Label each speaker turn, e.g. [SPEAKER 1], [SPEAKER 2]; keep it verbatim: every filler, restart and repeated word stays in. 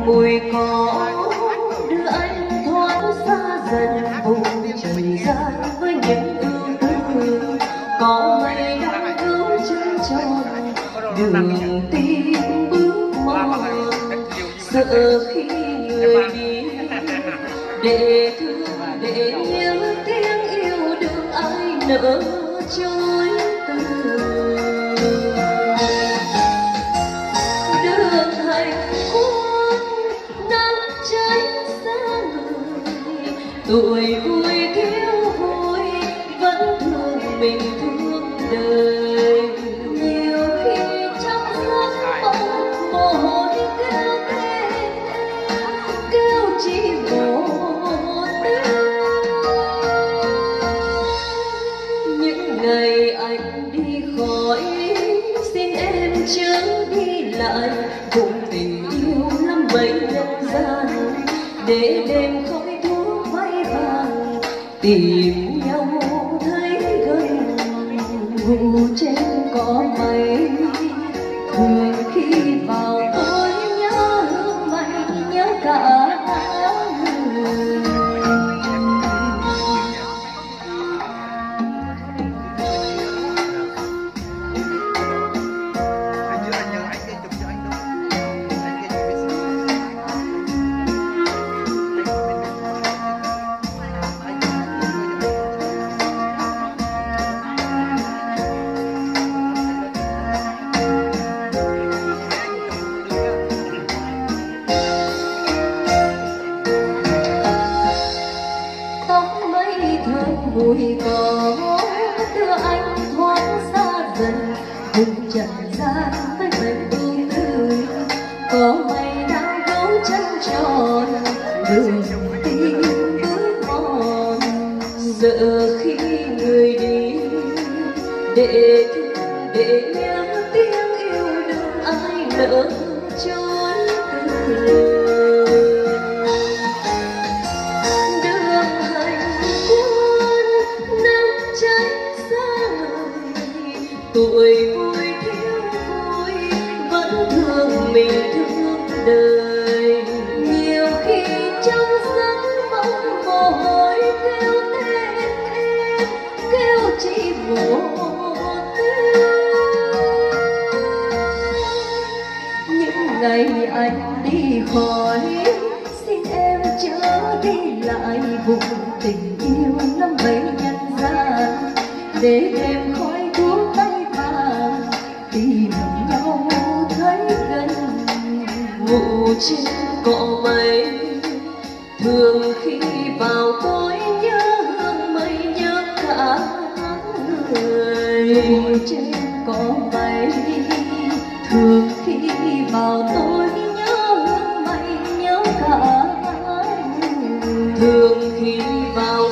[SPEAKER 1] mùi cỏ đưa anh thoát xa dần vùng trần gian với những ưu tư. Có mây đang cứu chân tròn đường tim bước mòn, sợ khi người đi để thương để nhớ tiếng yêu đừng ai nỡ chối từ. Đường hạnh phúc nắng cháy xa người, tuổi vui thiếu vui vẫn thương mình thương đời. Nhiều khi trong giấc mộng mồ hôi kêu tên kêu chỉ một tiếng. Những ngày anh đi khỏi xin em chớ đi lại, cùng tình yêu lắm mấy nhân gian để đêm khói thuốc bay vàng tìm nhau thấy gần. Ngủ trên cỏ mây thường khi vào tối nhớ hương mây nhớ cả người. Mùi cỏ đưa anh thoát xa dần vùng trần gian với mình ưu tư. Có mây đang dấu chân tròn đường tim bước mòn, sợ khi người đi để thương để nhớ tiếng yêu đừng ai nỡ chối từ. Tuổi vui thiếu vui vẫn thương mình thương đời. Nhiều khi trong giấc mộng mồ hôi kêu tên em kêu chỉ một tiếng. Những ngày anh đi khỏi xin em chớ đi lại, vùng tình yêu lắm mấy nhân gian để đêm khói thuốc bay vàng tìm nhau thấy gần. Ngủ trên cỏ mây thường khi vào tối nhớ hương mây nhớ cả người. Ngủ trên cỏ mây thường khi vào tối nhớ hương mây nhớ cả người. Thường khi vào